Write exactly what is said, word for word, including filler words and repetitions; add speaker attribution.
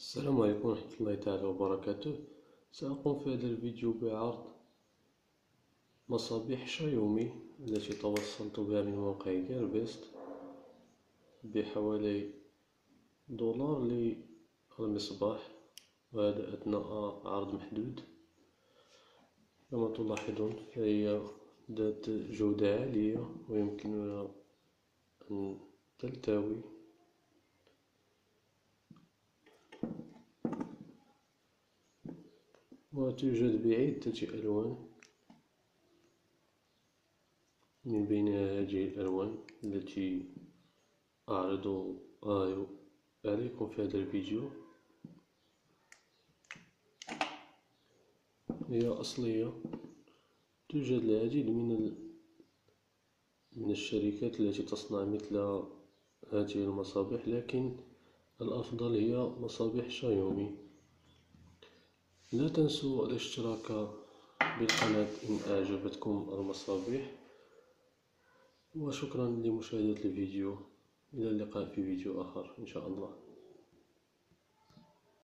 Speaker 1: السلام عليكم ورحمة الله تعالى وبركاته. سأقوم في هذا الفيديو بعرض مصابيح شاومي التي توصلت بها من موقع جيربست بحوالي دولار للمصباح، وهذا أثناء عرض محدود. كما تلاحظون فهي ذات جودة عالية ويمكنها أن تلتوي، وتوجد بعدة ألوان، من بينها هذه الألوان التي أعرض عليكم في هذا الفيديو. هي أصلية. توجد العديد من من الشركات التي تصنع مثل هذه المصابيح، لكن الأفضل هي مصابيح شاومي. لا تنسوا الاشتراك بالقناة إن أعجبتكم المصابيح، وشكرا لمشاهدة الفيديو. إلى اللقاء في فيديو آخر إن شاء الله.